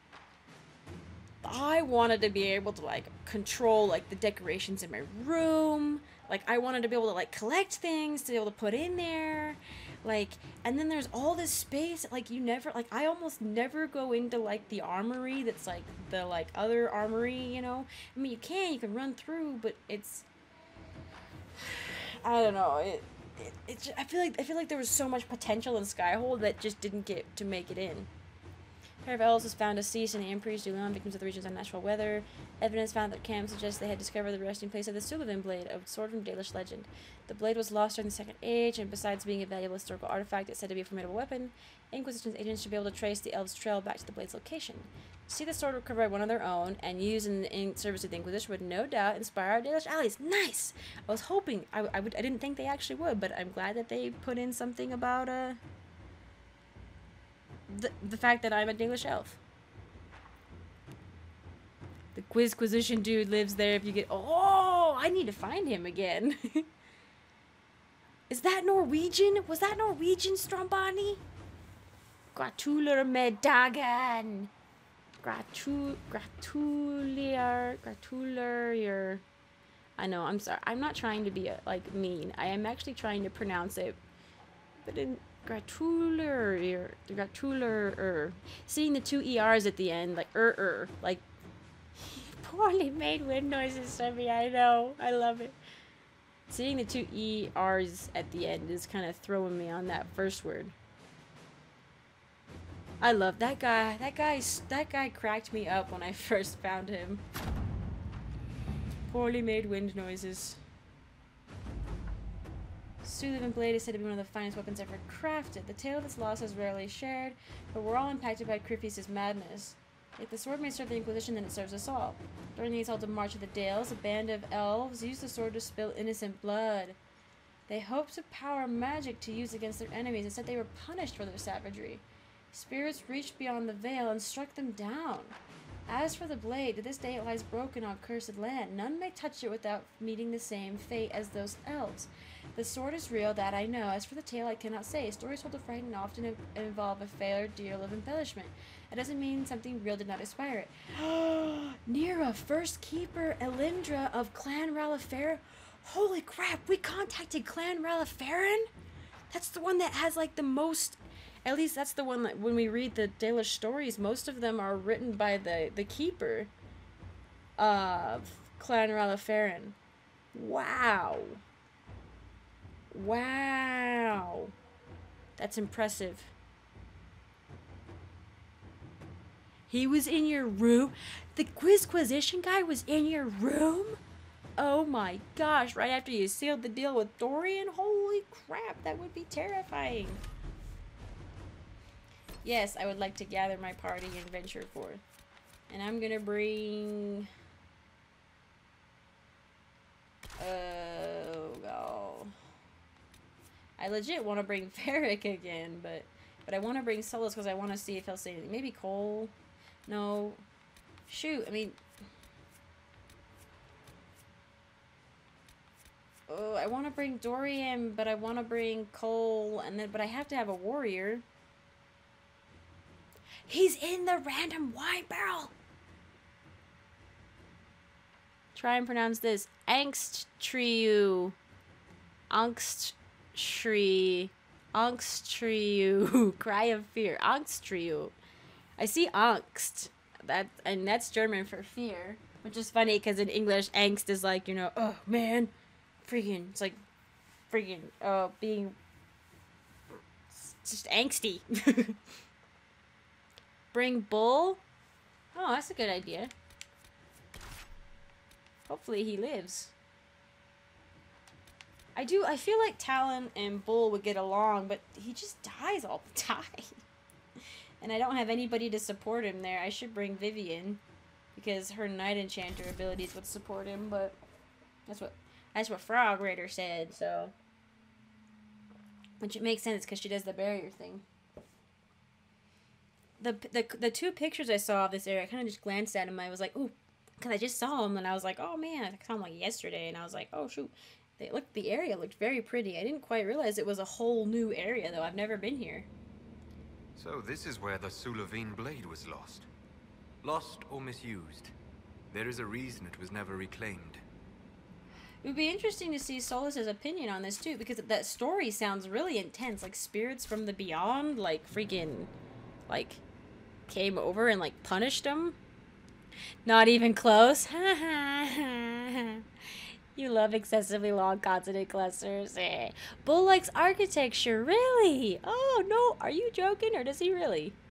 I wanted to be able to, like, control, like, the decorations in my room. Like, I wanted to be able to, like, collect things to be able to put in there. Like, and then there's all this space. Like, you never, like, I almost never go into, like, the armory that's, like, the, like, other armory, you know? I mean, you can, you can run through, but it's, I don't know. It, it, it just, I feel like, I feel like there was so much potential in Skyhold that just didn't get to make it in. A pair of elves was found deceased in the Empri's Dulan, victims of the region's unnatural weather. Evidence found that camp suggests they had discovered the resting place of the Sulevin blade, a sword from Dalish legend. The blade was lost during the Second Age, and besides being a valuable historical artifact, it's said to be a formidable weapon. Inquisition's agents should be able to trace the elves' trail back to the blade's location. To see the sword recovered by one of their own and used in, in service of the Inquisition would no doubt inspire our Dalish allies. Nice! I was hoping, I, I, would, I didn't think they actually would, but I'm glad that they put in something about uh, the, the fact that I'm a Dalish elf. The Quizquisition dude lives there if you get... Oh, I need to find him again. Is that Norwegian? Was that Norwegian, Strombani? Gratular meddagen. Gratu... Gratulier... Gratulier... I know, I'm sorry. I'm not trying to be, like, mean. I am actually trying to pronounce it. But in... Gratulier... Gratulier... Seeing the two E Rs at the end, like, er-er. Like, poorly made wind noises, Stubby. I know. I love it. Seeing the two E Rs at the end is kind of throwing me on that first word. I love that guy. That guy, that guy cracked me up when I first found him. Poorly made wind noises. Sulevin blade is said to be one of the finest weapons ever crafted. The tale of its loss is rarely shared, but we're all impacted by Criffy's madness. If the sword may serve the Inquisition, then it serves us all. During the exalted march of the Dales, a band of elves used the sword to spill innocent blood. They hoped to power magic to use against their enemies, and said they were punished for their savagery. Spirits reached beyond the veil and struck them down. As for the blade, to this day it lies broken on cursed land. None may touch it without meeting the same fate as those elves. The sword is real, that I know. As for the tale, I cannot say. Stories told to frighten often involve a fair deal of embellishment. It doesn't mean something real did not inspire it. Nira, first keeper, Elindra of Clan Ralafarin. Holy crap, we contacted Clan Ralafarin? That's the one that has, like, the most At least that's the one that when we read the Dalish stories, most of them are written by the, the keeper of Clan Ralafarin. Wow. Wow. That's impressive. He was in your room? The Quizquisition guy was in your room? Oh my gosh, right after you sealed the deal with Dorian? Holy crap, that would be terrifying. Yes, I would like to gather my party and venture forth. And I'm gonna bring... Oh, God. I legit want to bring Varric again, but but I want to bring Solus because I want to see if he'll say anything. Maybe Cole? No. Shoot, I mean... Oh, I want to bring Dorian, but I want to bring Cole, and then but I have to have a warrior. He's in the random wine barrel! Try and pronounce this. Angst Triu. Angst Shri. Angst Triu. Cry of fear. Angst Triu. I see angst. That, and that's German for fear. Which is funny because in English, angst is like, you know, oh man. Freaking, it's like, freaking, uh, being just angsty. Bring Bull? Oh, that's a good idea. Hopefully he lives. I do, I feel like Talon and Bull would get along, but he just dies all the time. And I don't have anybody to support him there. I should bring Vivian, because her Night Enchanter abilities would support him, but that's what, that's what Frog Raider said, so. Which it makes sense, because she does the barrier thing. The, the, the two pictures I saw of this area, I kind of just glanced at them, I was like, ooh, because I just saw them, and I was like, oh man, I saw them like yesterday, and I was like, oh shoot. They looked, the area looked very pretty. I didn't quite realize it was a whole new area, though. I've never been here. So this is where the Sulevin blade was lost. Lost or misused. There is a reason it was never reclaimed. It would be interesting to see Solus's opinion on this, too, because that story sounds really intense. Like, spirits from the beyond, like, freaking, like, came over and, like, punished him. Not even close. Ha ha ha. You love excessively long consonant clusters. Eh. Bull likes architecture, really? Oh, no. Are you joking, or does he really?